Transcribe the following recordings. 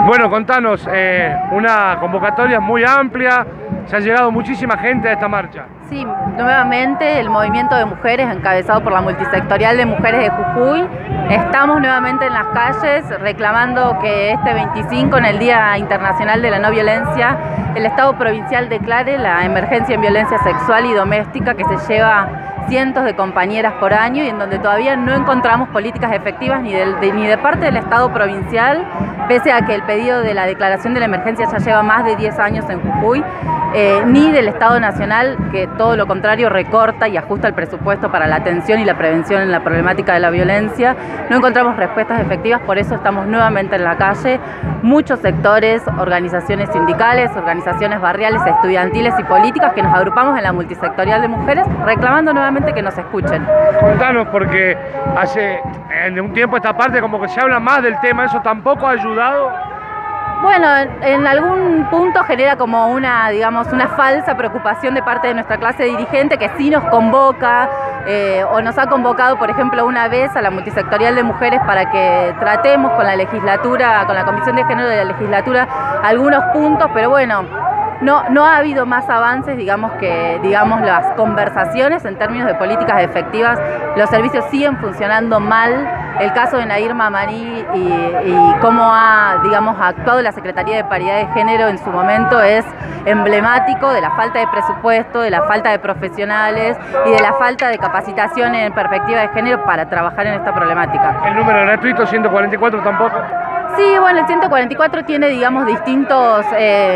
Bueno, contanos, una convocatoria muy amplia, se ha llegado muchísima gente a esta marcha. Sí, nuevamente el movimiento de mujeres encabezado por la multisectorial de mujeres de Jujuy. Estamos nuevamente en las calles reclamando que este 25, en el Día Internacional de la No Violencia, el Estado provincial declare la emergencia en violencia sexual y doméstica que se lleva cientos de compañeras por año y en donde todavía no encontramos políticas efectivas ni de parte del Estado provincial, pese a que el pedido de la declaración de la emergencia ya lleva más de 10 años en Jujuy, ni del Estado nacional, que todo lo contrario recorta y ajusta el presupuesto para la atención y la prevención en la problemática de la violencia. No encontramos respuestas efectivas, por eso estamos nuevamente en la calle. Muchos sectores, organizaciones sindicales, organizaciones barriales, estudiantiles y políticas que nos agrupamos en la multisectorial de mujeres reclamando nuevamente que nos escuchen. Contanos, porque hace un tiempo esta parte como que se habla más del tema, ¿eso tampoco ha ayudado? Bueno, en algún punto genera como una falsa preocupación de parte de nuestra clase dirigente que sí nos convoca o nos ha convocado, por ejemplo, una vez a la multisectorial de mujeres para que tratemos con la legislatura, con la Comisión de Género de la legislatura, algunos puntos, pero bueno, no ha habido más avances, las conversaciones en términos de políticas efectivas. Los servicios siguen funcionando mal. El caso de Nair Mamani y cómo ha actuado la Secretaría de Paridad de Género en su momento es emblemático de la falta de presupuesto, de la falta de profesionales y de la falta de capacitación en perspectiva de género para trabajar en esta problemática. ¿El número gratuito 144 tampoco? Sí, bueno, el 144 tiene, distintas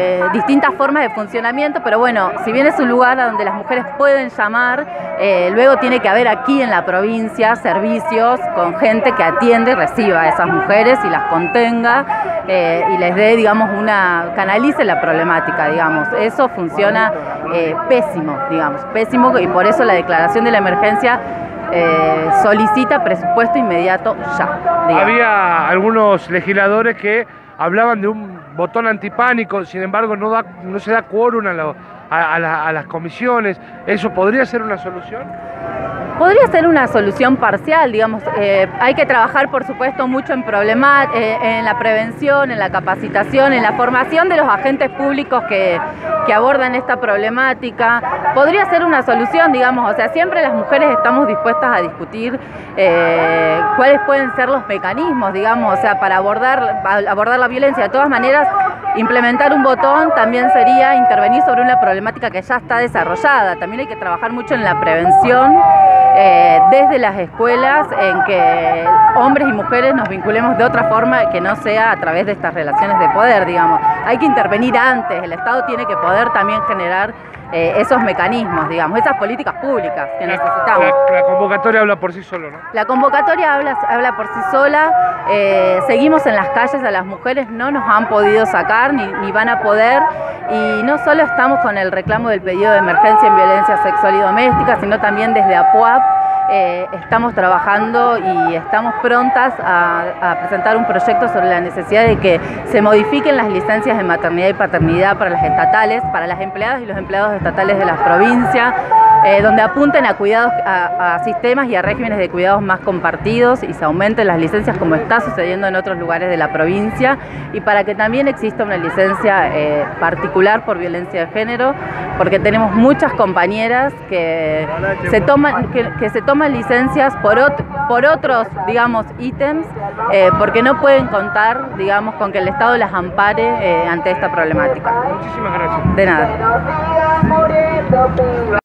formas de funcionamiento, pero bueno, si bien es un lugar a donde las mujeres pueden llamar, luego tiene que haber aquí en la provincia servicios con gente que atiende y reciba a esas mujeres y las contenga y les dé, canalice la problemática, Eso funciona pésimo, y por eso la declaración de la emergencia solicita presupuesto inmediato ya. Había algunos legisladores que hablaban de un botón antipánico, sin embargo no se da quórum a las comisiones. ¿Eso podría ser una solución? Podría ser una solución parcial, hay que trabajar por supuesto mucho en la prevención, en la capacitación, en la formación de los agentes públicos que abordan esta problemática. Podría ser una solución, siempre las mujeres estamos dispuestas a discutir cuáles pueden ser los mecanismos, para abordar la violencia. De todas maneras, implementar un botón también sería intervenir sobre una problemática que ya está desarrollada. También hay que trabajar mucho en la prevención desde las escuelas, en que hombres y mujeres nos vinculemos de otra forma que no sea a través de estas relaciones de poder, Hay que intervenir antes, el Estado tiene que poder también generar esos mecanismos, esas políticas públicas que necesitamos. La convocatoria habla por sí sola, ¿no? La convocatoria habla por sí sola. Seguimos en las calles, a las mujeres no nos han podido sacar ni van a poder, y no solo estamos con el reclamo del pedido de emergencia en violencia sexual y doméstica, sino también desde APUAP estamos trabajando y estamos prontas a presentar un proyecto sobre la necesidad de que se modifiquen las licencias de maternidad y paternidad para las estatales, para las empleadas y los empleados estatales de las provincias, donde apunten a cuidados, a sistemas y a regímenes de cuidados más compartidos y se aumenten las licencias como está sucediendo en otros lugares de la provincia, y para que también exista una licencia particular por violencia de género, porque tenemos muchas compañeras que se toman licencias por otros, ítems, porque no pueden contar, con que el Estado las ampare ante esta problemática. Muchísimas gracias. De nada.